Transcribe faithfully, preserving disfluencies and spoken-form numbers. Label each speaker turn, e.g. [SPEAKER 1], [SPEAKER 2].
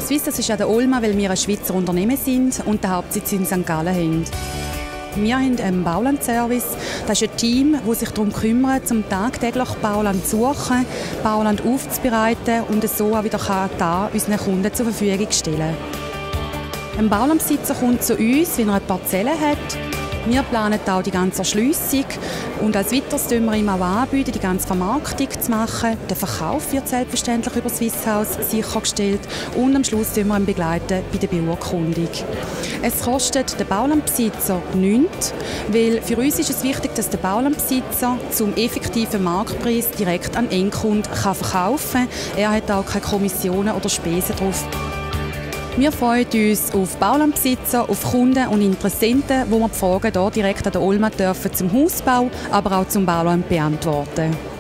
[SPEAKER 1] Swissas ist an der Olma, weil wir ein Schweizer Unternehmen sind und den Hauptsitz in Sankt Gallen haben. Wir haben einen Baulandservice. Das ist ein Team, das sich darum kümmert, um tagtäglich Bauland zu suchen, Bauland aufzubereiten und so auch wieder da unseren Kunden zur Verfügung zu stellen. Ein Baulandbesitzer kommt zu uns, wenn er eine Parzelle hat. Wir planen auch die ganze Erschliessung und als weiteres bieten wir ihm auch anbieten, die ganze Vermarktung zu machen. Der Verkauf wird selbstverständlich über Swisshaus sichergestellt und am Schluss begleiten wir ihn begleiten bei der Beurkundung. Es kostet den Baulandbesitzer nichts, weil für uns ist es wichtig, dass der Baulandbesitzer zum effektiven Marktpreis direkt an Endkunden verkaufen kann. Er hat auch keine Kommissionen oder Spesen drauf. Wir freuen uns auf Baulandbesitzer, auf Kunden und Interessenten, wo wir die Fragen hier direkt an der Olma dürfen zum Hausbau, aber auch zum Bauland beantworten.